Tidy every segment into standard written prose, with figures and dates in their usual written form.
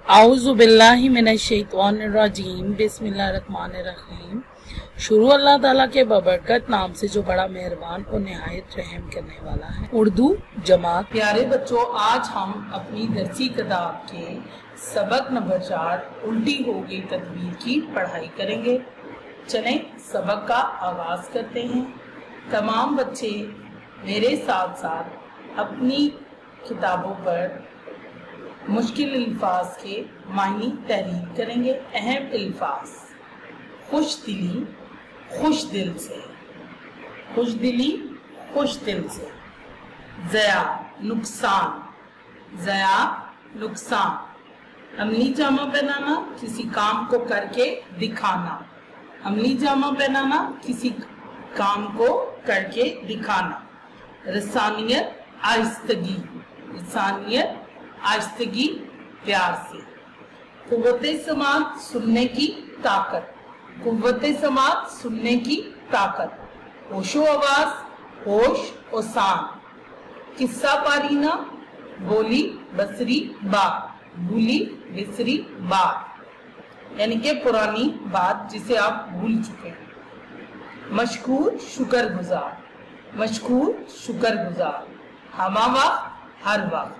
आऊज़ु बिल्लाहि मिनश्शैतानिर्रजीम बिस्मिल्लाहिर्रहमानिर्रहीम। शुरू अल्लाह ताला के बबरकत नाम से जो बड़ा मेहरबान और निहायत रहम करने वाला है। उर्दू जमात। प्यारे बच्चों, आज हम अपनी दरसी किताब के सबक नंबर 4 उल्टी हो गई तदबीर की पढ़ाई करेंगे। चलें सबक का आगाज करते हैं। तमाम बच्चे मेरे साथ साथ अपनी किताबों पर मुश्किल अल्फाज के मायने तहरीर करेंगे। अहम अल्फाज: खुश दिली, खुश दिल से, खुश दिली, खुश दिल से। ज़या, नुकसान, ज़या, नुकसान। अमली जामा पहनाना, किसी काम को करके दिखाना। अमली जामा पहनाना, किसी काम को करके दिखाना। रसानियत, आहिस्तगी, रसानियत, आहिस्तगी, प्यार से। कुव्वते समात, सुनने की ताकत, कुव्वते समात, सुनने की ताकत। होशो आवाज, होश और शान। किस्सा पारीना, बोली बसरी बात, भूली बिसरी बात, यानी कि पुरानी बात जिसे आप भूल चुके हैं। मशकूर, शुक्रगुजार, मशकूर, शुक्रगुजार। हमा वक्त, हर वक्त।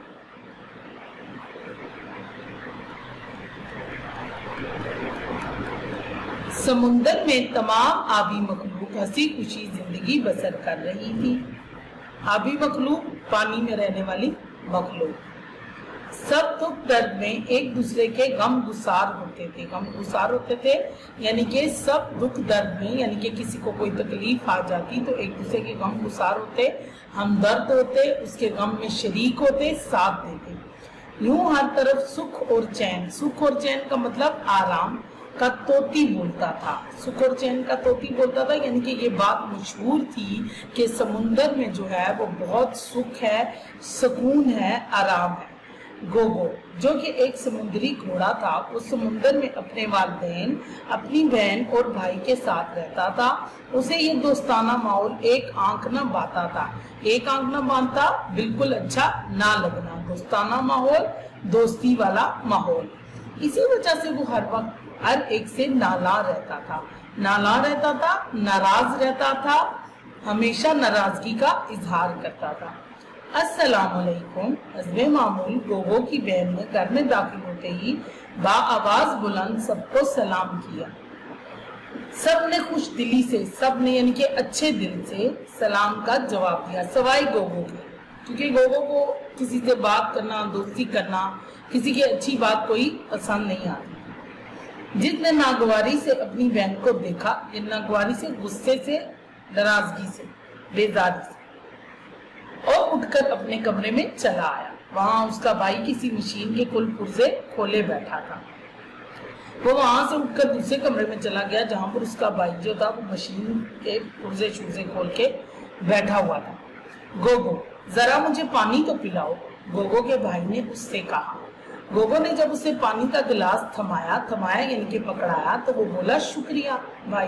समुंदर में तमाम आबी मखलूक हंसी खुशी जिंदगी बसर कर रही थी। आबी मखलूक, पानी में रहने वाली मखलूक। सब दुख दर्द में एक दूसरे के गम गुसार होते थे, गम गुसार होते थे, यानी कि सब दुख दर्द में, यानी कि किसी को कोई तकलीफ आ जाती तो एक दूसरे के गम गुसार होते, हमदर्द होते, उसके गम में शरीक होते, साथ देते। यूं हर तरफ सुख और चैन, सुख और चैन का मतलब आराम का तोती बोलता था, सुख और चैन का तोती बोलता था, यानी कि ये बात मशहूर थी कि समुंदर में जो है वो बहुत सुख है, सुकून है, आराम है। गोगो, जो कि एक समुद्री घोड़ा था, वो समुंदर में अपने वालिदैन, अपनी बहन और भाई के साथ रहता था। उसे ये दोस्ताना माहौल एक आंख न बांधता था, एक आंख न बांधता, बिल्कुल अच्छा ना लगना, दोस्ताना माहौल, दोस्ती वाला माहौल। इसी वजह से वो हर वक्त हर एक से नाला रहता था, नाला रहता था, नाराज रहता था, हमेशा नाराजगी का इजहार करता था। अस्सलामुअलैकुम, हस्बे मामूल गोगो की बहन ने घर में दाखिल होते ही बाआवाज बुलंद सबको सलाम किया। सब ने खुश दिली से, सब ने यानी कि अच्छे दिल से सलाम का जवाब दिया, सवाई गोगो के, क्योंकि गोगो को किसी से बात करना, दोस्ती करना, किसी की अच्छी बात कोई पसंद नहीं आती। जिसने नागवारी से अपनी बहन को देखा, नागवारी से, गुस्से से, नाराजगी से, बेजारी से, और उठकर अपने कमरे में चला आया। वहां उसका भाई किसी मशीन के कुल पुर्जे खोले बैठा था। वो वहां से उठकर दूसरे कमरे में चला गया जहां पर उसका भाई जो था वो मशीन के पुर्जे शुर्जे खोल के बैठा हुआ था। गोगो, जरा मुझे पानी तो पिलाओ, गोगो के भाई ने उससे कहा। गोगो ने जब उसे पानी का गिलास थमाया यानी कि पकड़ाया, तो वो बोला, शुक्रिया भाई।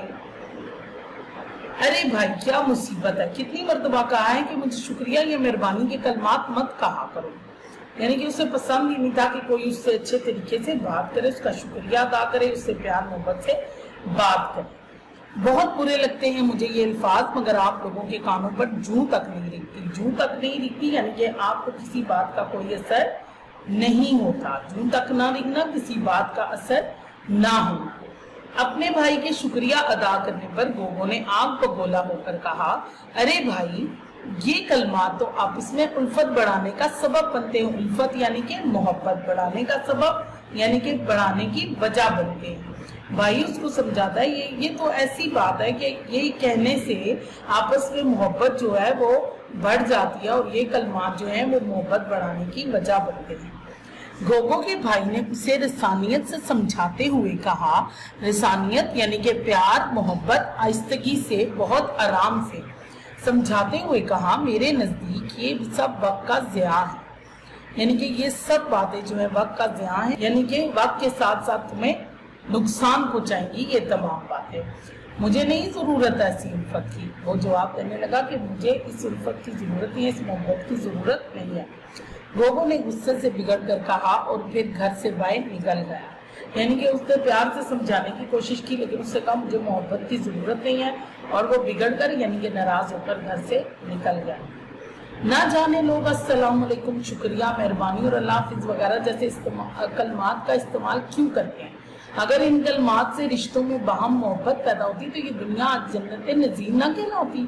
अरे भाई, क्या मुसीबत है, कितनी मर्तबा कहा है कि मुझे शुक्रिया या मेहरबानी के कलमात मत कहा करो। यानी कि उसे पसंद ही नहीं था कि कोई उससे अच्छे तरीके से बात करे, उसका शुक्रिया अदा करे, उससे प्यार मोहब्बत से बात करे। बहुत बुरे लगते हैं मुझे ये अल्फाज, मगर आप लोगों के कानों पर जूं तक नहीं रिकती, जूं तक नहीं रिकती, यानी कि आपको किसी बात का कोई असर नहीं होता, जूं तक ना रिकना, किसी बात का असर ना होना। अपने भाई के शुक्रिया अदा करने पर गोगो ने आग बगोला होकर कहा, अरे भाई, ये कलमात तो आपस में उल्फत बढ़ाने का सबब बनते हैं। उल्फत यानी कि मोहब्बत बढ़ाने का सबब, यानी कि बढ़ाने की वजह बनते हैं। भाई उसको समझाता है ये तो ऐसी बात है कि ये कहने से आपस में मोहब्बत जो है वो बढ़ जाती है, और ये कलमात जो है वो मोहब्बत बढ़ाने की वजह बनते हैं। गोगो के भाई ने उसे रसानियत से समझाते हुए कहा, रसानियत यानी कि प्यार, मोहब्बत, आहिस्तगी से, बहुत आराम से समझाते हुए कहा, मेरे नजदीक ये सब वक्त का ज़िया है, यानी कि ये सब बातें जो है वक्त का ज़िया है, यानी कि वक्त के साथ साथ तुम्हें नुकसान पहुंचाएंगी ये तमाम बातें। मुझे नहीं जरूरत है ऐसी उल्फत की। वो जवाब देने लगा कि मुझे इस उल्फत की जरूरत नहीं है, इस मोहब्बत की जरूरत नहीं है। गोगो ने गुस्से से बिगड़ कर कहा और फिर घर से बाहर निकल गया। यानी कि उसने प्यार से समझाने की कोशिश की, लेकिन उससे कहा मुझे मोहब्बत की जरूरत नहीं है, और वो बिगड़ कर यानी कि नाराज होकर घर से निकल गया। ना जाने लोग अस्सलाम वालेकुम, शुक्रिया, मेहरबानी और अल्लाह हाफिज वगैरह जैसे कलमात का इस्तेमाल क्यों करते हैं। अगर इन कलमात से रिश्तों में बाहम मोहब्बत पैदा होती तो ये दुनिया आज जन्नत नज़ीर ना कहलाती।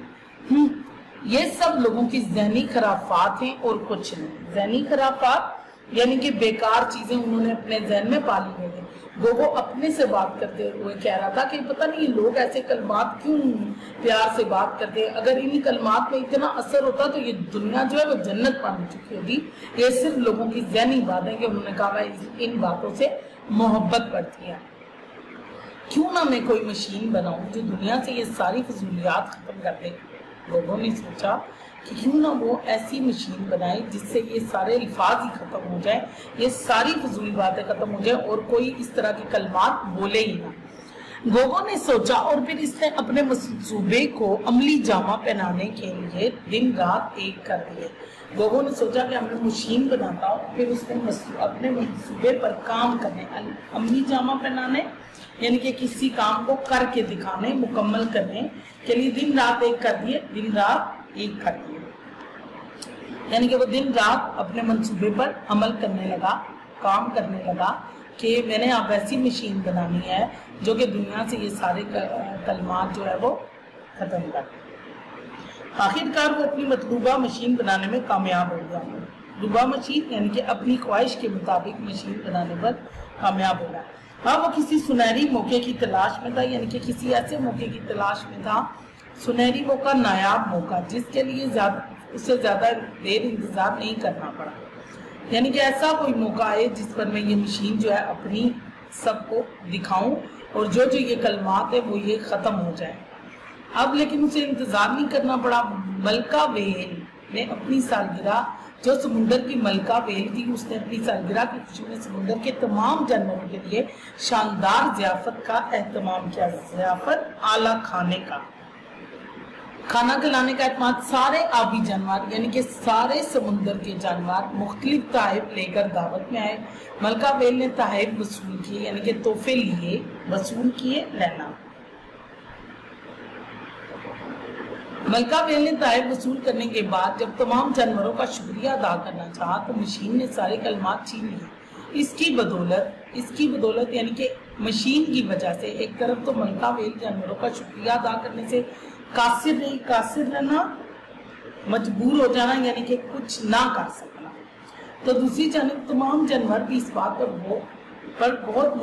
ये सब लोगों की ज़हनी खराफात हैं और कुछ नहीं। ज़हनी खराफात यानी कि बेकार चीजें उन्होंने अपने जहन में पाली हुई है। गोगो अपने से बात करते हुए कह रहा था कि पता नहीं लोग ऐसे कलमात क्यों प्यार से बात करते हैं। अगर इन कलमात में इतना असर होता तो ये दुनिया जो है वो जन्नत पानी चुकी होगी। ये सिर्फ लोगों की ज़हनी बात है कि उन्होंने कहा मैं इन बातों से मोहब्बत करती है। क्यों ना मैं कोई मशीन बनाऊं जो दुनिया से ये सारी फजूलियात खत्म कर दे। लोगों ने सोचा कि क्यों ना वो ऐसी मशीन बनाए जिससे ये सारे अल्फाज ही खत्म हो जाए, ये सारी फजूल बातें खत्म हो जाए और कोई इस तरह के कलमात बोले ही ना। गोगो ने सोचा और फिर इसने अपने मंसूबे को अमली जामा पहनाने के लिए दिन रात एक कर दिए। गोगो ने सोचा कि मैं मशीन बनाता हूँ, फिर उसने अपने मंसूबे पर काम करने, अमली जामा पहनाने यानी कि किसी काम को करके दिखाने, मुकम्मल करने के लिए दिन रात एक कर दिए, दिन रात एक कर दिए। यानी कि वो दिन रात अपने मंसूबे पर अमल करने लगा, काम करने लगा कि मैंने अब ऐसी मशीन बनानी है जो कि दुनिया से ये सारे कलमात जो है वो खत्म कर दे। आखिरकार वो अपनी मतलूबा मशीन बनाने में कामयाब हो गया। मतलूबा मशीन यानी कि अपनी ख्वाहिश के मुताबिक मशीन बनाने पर कामयाब हो गया। हाँ, वो किसी सुनहरी मौके की तलाश में था, यानी कि किसी ऐसे मौके की तलाश में था, सुनहरी मौका, नायाब मौका, जिसके लिए उससे ज्यादा देर इंतजार नहीं करना पड़ा। यानी कि ऐसा कोई मौका आए जिस पर मैं ये मशीन जो है अपनी सबको दिखाऊं और जो जो ये कलमात है वो ये खत्म हो जाए। अब लेकिन उसे इंतजार नहीं करना पड़ा। मलका वेल ने अपनी सालगिरह, जो समुंदर की मलका वेल थी, उसने अपनी सालगिरह की खुशी में समुंदर के तमाम जानवरों के लिए शानदार ज़ियाफत का एहतमाम किया। ज़ियाफत आला खाने का, खाना खिलाने का एहतमाम। सारे आबी जानवर यानी कि सारे समुंदर के जानवर मुख्तलिफ तोहफे लेकर दावत में आए। मलका वेल ने तोहफे वसूल किए, यानी कि तोहफे लिए, वसूल किए, लेना। मलका वेल ने तोहफे वसूल करने के बाद जब तमाम जानवरों का शुक्रिया अदा करना चाहा तो मशीन ने सारे कलमात छीन लिए। इसकी बदौलत यानी कि मशीन की वजह से एक तरफ तो मलका वेल जानवरों का शुक्रिया अदा करने से कासिर रहना, मजबूर हो जाना यानी कि कुछ ना कर सकना, तो दूसरी जानब तमाम जानवर भी इस बात पर बहुत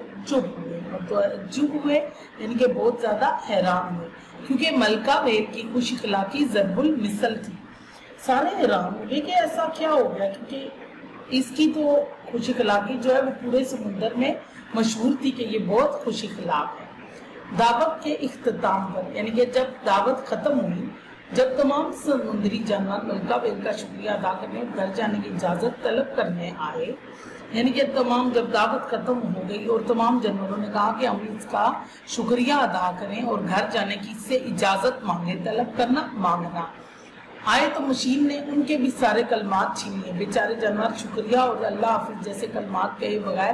मुतअज्जिब हुए यानी कि बहुत ज्यादा हैरान हुए, क्योंकि मलका वेल की खुश इखलाकी ज़रबुल मिसल थी। सारे हैरान हुए कि ऐसा क्या हो गया, क्योंकि इसकी तो खुश इखलाकी जो है वो पूरे समुद्र में मशहूर थी कि ये बहुत खुश इखलाक है। दावत के इख्तिताम पर यानी कि जब दावत खत्म हुई, जब तमाम समुद्री जानवर मलका वेल का शुक्रिया अदा करने और घर जाने की इजाजत तलब करने आए, यानी कि जब दावत खत्म हो गई और तमाम जानवरों ने कहा कि हम इसका शुक्रिया अदा करें और घर जाने की इससे इजाजत मांगे, तलब करना, मांगना आए, तो मशीन ने उनके भी सारे कलमात छीन लिए। बेचारे जानवर शुक्रिया और अल्लाह हाफिज जैसे कलमात कहे बगैर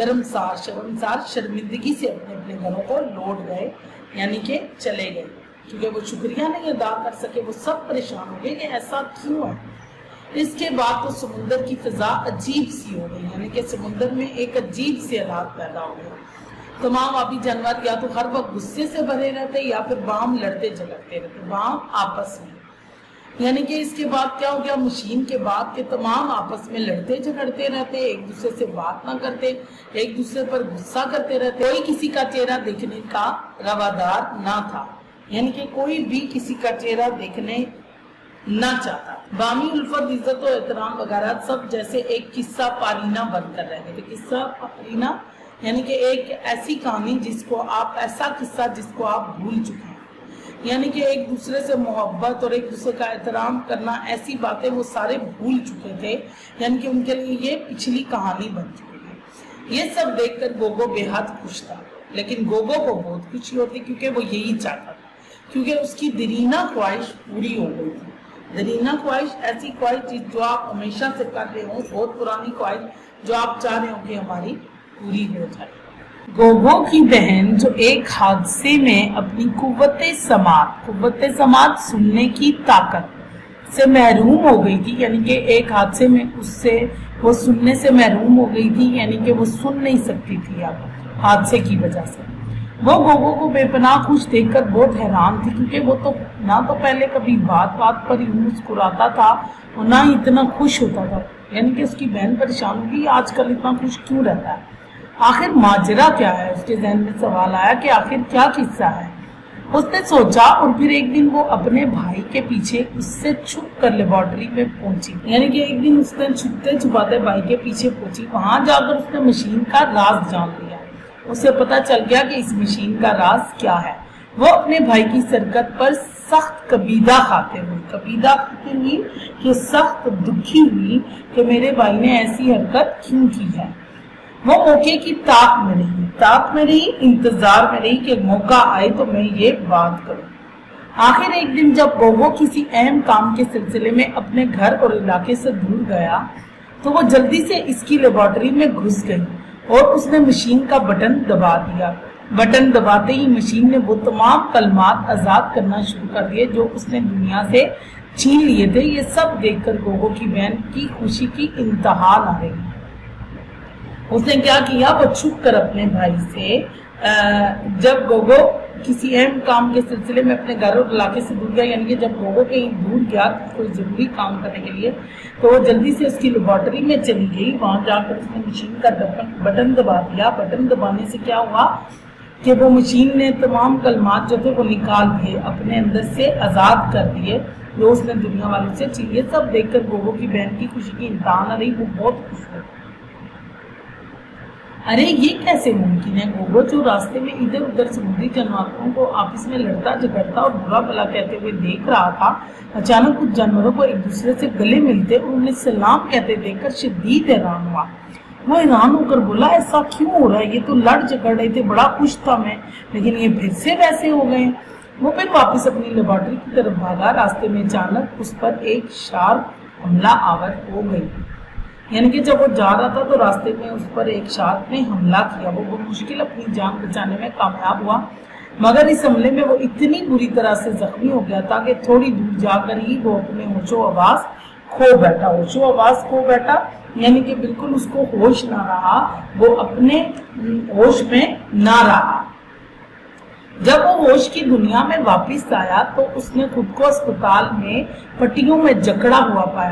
शर्मिंदगी से अपने अपने घरों को लौट गए, यानी कि चले गए, क्योंकि वो शुक्रिया नहीं अदा कर सके। वो सब परेशान हो गए कि ऐसा क्यों है। इसके बाद तो समुद्र की फिजा अजीब सी हो गई, यानी कि समुद्र में एक अजीब से हालात पैदा हो गए। तमाम आबी जानवर या तो हर वक्त गुस्से से भरे रहते या फिर बाम लड़ते झगड़ते रहते, बाम आपस में। यानी कि इसके बाद क्या हो गया, मशीन के बाद के तमाम आपस में लड़ते झगड़ते रहते, एक दूसरे से बात ना करते, एक दूसरे पर गुस्सा करते रहते, कोई किसी का चेहरा देखने का रवादार ना था, यानी कि कोई भी किसी का चेहरा देखने ना चाहता। बामी उल्फत, इज्जत और एहतराम वगैरह सब जैसे एक किस्सा पारीना बनकर रह गए। किस्सा पारीना यानी कि एक ऐसी कहानी जिसको आप, ऐसा किस्सा जिसको आप भूल चुके हैं, यानी कि एक दूसरे से मोहब्बत और एक दूसरे का एहतराम करना, ऐसी बातें वो सारे भूल चुके थे, यानी कि उनके लिए ये पिछली कहानी बन चुकी है। ये सब देखकर गोगो बेहद खुश था, लेकिन गोगो को बहुत खुशी होती क्योंकि वो यही चाहता था, क्योंकि उसकी दरीना ख्वाहिश पूरी हो गई थी। दरीना ख्वाहिश ऐसी ख्वाहिश जो आप हमेशा से कर रहे हो, बहुत पुरानी ख्वाहिश जो आप चाह रहे हो कि हमारी पूरी हो जाए। गोगो की बहन जो एक हादसे में अपनी कुव्वते समात सुनने की ताकत से महरूम हो गई थी, यानी कि एक हादसे में उससे वो सुनने से महरूम हो गई थी, यानी कि वो सुन नहीं सकती थी अब हादसे की वजह से। वो गोगो को बेपनाह खुश देखकर बहुत हैरान थी, क्योंकि वो तो ना तो पहले कभी बात पर ही मुस्कुराता था और ना ही इतना खुश होता था। यानी कि उसकी बहन परेशान होगी, आजकल इतना खुश क्यों रहता है, आखिर माजरा क्या है। उसके जहन में सवाल आया कि आखिर क्या किस्सा है। उसने सोचा और फिर एक दिन वो अपने भाई के पीछे उससे छुप कर लेबोरेटरी में पहुंची। यानी कि एक दिन उसने छुपते छुपाते भाई के पीछे पहुंची। वहां जाकर उसने मशीन का राज जान लिया। उसे पता चल गया कि इस मशीन का राज क्या है। वो अपने भाई की सरकत पर सख्त कबीदा खाते हुई कि सख्त दुखी हुई कि मेरे भाई ने ऐसी हरकत क्यों की है। वो मौके की ताक में रही, इंतजार में रही कि मौका आए तो मैं ये बात करूं। आखिर एक दिन जब गोगो किसी अहम काम के सिलसिले में अपने घर और इलाके से दूर गया तो वो जल्दी से इसकी लेबोरेटरी में घुस गई और उसने मशीन का बटन दबा दिया। बटन दबाते ही मशीन ने वो तमाम कलमात आजाद करना शुरू कर दिए जो उसने दुनिया से छीन लिए थे। ये सब देखकर गोगो की बहन की खुशी की इंतहा ना रही। उसने क्या किया, वो छुप कर अपने भाई से जब गोगो किसी अहम काम के सिलसिले में अपने घर और इलाके से दूर गया, यानी कि जब गोगो कहीं दूर गया कोई जरूरी काम करने के लिए, तो वो जल्दी से उसकी लेबोरेटरी में चली गई। वहां जाकर उसने मशीन का बटन दबा दिया। बटन दबाने से क्या हुआ कि वो मशीन ने तमाम कलमात जो थे वो निकाल दिए, अपने अंदर से आजाद कर दिए जो उसने दुनिया वालों से छीन लिए। सब देखकर गोगो की बहन की खुशी की इंतहा न रही। वो बहुत खुश हुई। अरे ये कैसे मुमकिन है। गोगो जो रास्ते में इधर उधर समुद्री जानवरों को आपस में लड़ता झगड़ता और बुरा भला कहते हुए देख रहा था, अचानक कुछ जानवरों को एक दूसरे से गले मिलते और उन्हें सलाम कहते देखकर शदीद हैरान हुआ। वो हैरान होकर बोला, ऐसा क्यों हो रहा है, ये तो लड़ झगड़ रहे थे, बड़ा खुश था मैं, लेकिन ये फिर से वैसे हो गए। वो फिर वापस अपनी लेबोरेटरी की तरफ भागा। रास्ते में अचानक उस पर एक शार्क हमला आवर हो गई। यानी कि जब वो जा रहा था तो रास्ते में उस पर एक शार्क ने हमला किया। वो मुश्किल अपनी जान बचाने में कामयाब हुआ, मगर इस हमले में वो इतनी बुरी तरह से जख्मी हो गया था कि थोड़ी दूर जाकर ही वो अपने होशो आवाज खो बैठा। यानी कि बिल्कुल उसको होश ना रहा, वो अपने होश में ना रहा। जब वो होश की दुनिया में वापस आया तो उसने खुद को अस्पताल में पट्टियों में जकड़ा हुआ पाया।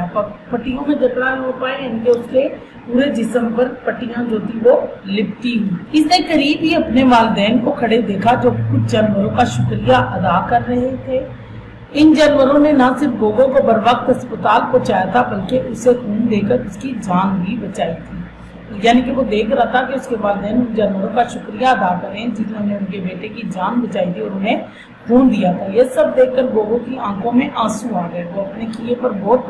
यानी कि उसके पूरे जिस्म पर पट्टियां जो थी वो लिपटी हुई। इसने करीब ही अपने वालिदैन को खड़े देखा जो कुछ जानवरों का शुक्रिया अदा कर रहे थे। इन जानवरों ने न सिर्फ गोगो को बर वक्त अस्पताल पहुंचाया था बल्कि उसे खून देकर उसकी जान भी बचाई थी। यानी कि वो देख रहा था कि उसके वालिदैन उन जानवरों का शुक्रिया अदा करें जिन्होंने उनके बेटे की जान बचाई थी और उन्हें खून दिया था। ये सब देखकर गोगो की आंखों में आंसू आ गए। वो अपने किए पर बहुत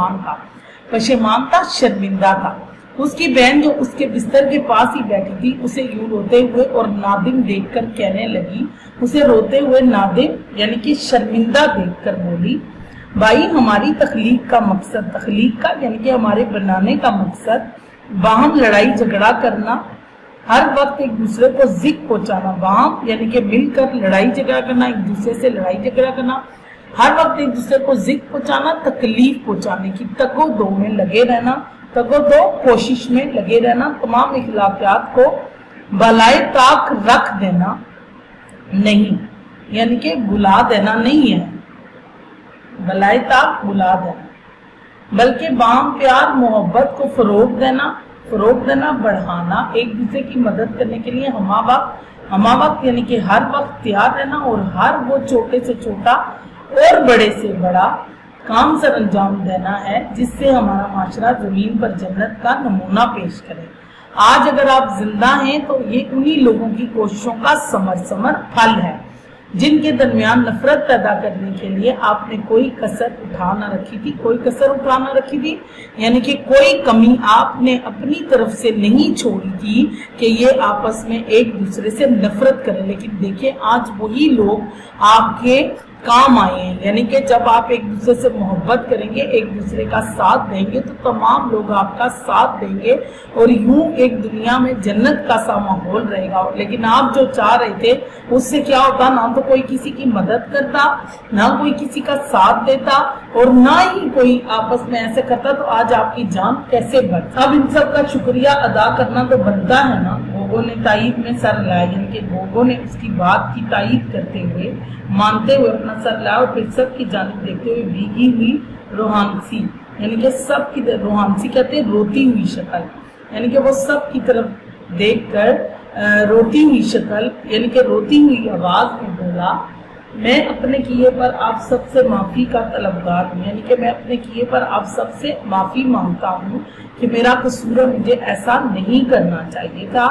पशेमान था, शर्मिंदा था। उसकी बहन जो उसके बिस्तर के पास ही बैठी थी उसे यूं रोते हुए और नादिम देखकर कहने लगी, उसे रोते हुए नादिम यानी कि शर्मिंदा देखकर बोली, भाई हमारी तख्लीक का यानी कि हमारे बनाने का मकसद बाहम लड़ाई झगड़ा करना, हर वक्त एक दूसरे को जिक पहुंचाना, बाहम यानी कि मिलकर लड़ाई झगड़ा करना, एक दूसरे से लड़ाई झगड़ा करना, हर वक्त एक दूसरे को जिक पहुंचाना, तकलीफ पहुंचाने की तगो-दो में लगे रहना, तगो-दो कोशिश में लगे रहना, तमाम इखलाकियात को बलाए ताक रख देना नहीं, यानी कि बुला देना नहीं है, बलाए ताक बुला देना, बल्कि बाम प्यार मोहब्बत को फरोग देना, बढ़ाना, एक दूसरे की मदद करने के लिए हमा वक्त यानी कि हर वक्त तैयार रहना और हर वो छोटे से छोटा और बड़े से बड़ा काम सर अंजाम देना है जिससे हमारा माशरा जमीन पर जन्नत का नमूना पेश करे। आज अगर आप जिंदा हैं तो ये उन्हीं लोगों की कोशिशों का समर फल है जिनके दरमियान नफरत पैदा करने के लिए आपने कोई कसर उठा ना रखी थी, यानी कि कोई कमी आपने अपनी तरफ से नहीं छोड़ी थी कि ये आपस में एक दूसरे से नफरत करें। लेकिन देखिए आज वही लोग आपके काम आए हैं। यानी कि जब आप एक दूसरे से मोहब्बत करेंगे, एक दूसरे का साथ देंगे, तो तमाम लोग आपका साथ देंगे और यूं एक दुनिया में जन्नत का सा माहौल रहेगा। लेकिन आप जो चाह रहे थे उससे क्या होता, ना तो कोई किसी की मदद करता, ना कोई किसी का साथ देता और ना ही कोई आपस में ऐसे करता, तो आज आपकी जान कैसे बढ़। अब इन सब का शुक्रिया अदा करना तो बनता है ना। गोगो ने ताईद में सर हिलाया, यानी कि गोगो ने उसकी बात की ताईद करते हुए, मानते हुए अपना सर हिलाया और फिर सब की जानिब देखते हुए भीगी हुई रोहानसी, यानी कि सब की रोहानसी कहते हैं रोती हुई शक्ल, यानी कि वो सब की तरफ देखकर रोती हुई शक्ल यानी कि रोती हुई आवाज में बोला, मैं अपने किए पर आप सबसे माफी का तलबगार हूँ, यानी कि मैं अपने किए पर आप सबसे माफी मांगता हूँ कि मेरा कसूर है, मुझे ऐसा नहीं करना चाहिए था।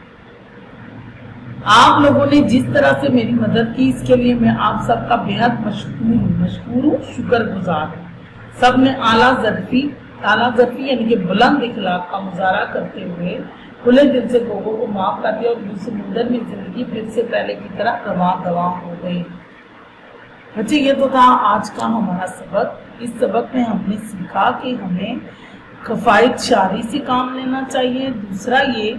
आप लोगों ने जिस तरह से मेरी मदद की, इसके लिए मैं आप सबका बेहद मशकूर हूँ, शुक्रगुजार हूँ। सब ने आला ज़र्फी यानी कि बुलंद इखलाक का मुजाहरा करते हुए खुले दिल से गोगो को माफ कर दिया और यूं समुंदर में जिंदगी फिर से पहले की तरह रवां हो गई। बच्चे, ये तो था आज का हमारा सबक। इस सबक में हमने सीखा कि हमें कफायत शारी से काम लेना चाहिए। दूसरा ये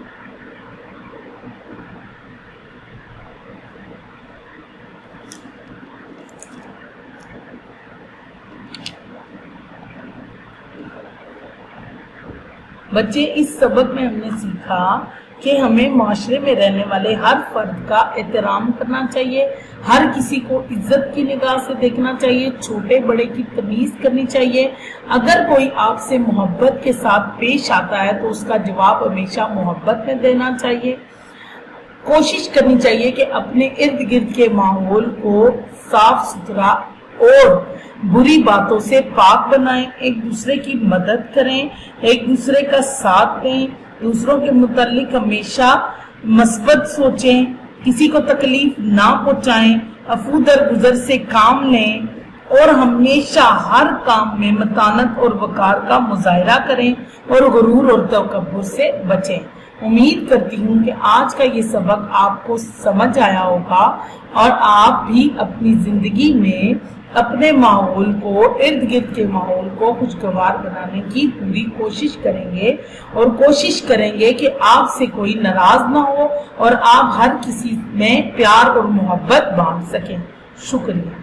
बच्चे, इस सबक में हमने सीखा कि हमें माशरे में रहने वाले हर फर्द का एहतराम करना चाहिए, हर किसी को इज्जत की निगाह से देखना चाहिए, छोटे बड़े की तमीज करनी चाहिए। अगर कोई आपसे मोहब्बत के साथ पेश आता है तो उसका जवाब हमेशा मोहब्बत में देना चाहिए। कोशिश करनी चाहिए कि अपने इर्द गिर्द के माहौल को साफ सुथरा और बुरी बातों से पाक बनाएं, एक दूसरे की मदद करें, एक दूसरे का साथ दें, दूसरों के मुतालिक हमेशा मस्बत सोचें, किसी को तकलीफ ना पहुंचाएं, अफू दरगुजर से काम लें और हमेशा हर काम में मतानत और वकार का मुजाहिरा करें और गुरूर और तकब्बुर से बचें। उम्मीद करती हूँ कि आज का ये सबक आपको समझ आया होगा और आप भी अपनी जिंदगी में अपने माहौल को, इर्द गिर्द के माहौल को खुशगवार बनाने की पूरी कोशिश करेंगे और कोशिश करेंगे कि आपसे कोई नाराज ना हो और आप हर किसी में प्यार और मोहब्बत बांट सकें। शुक्रिया।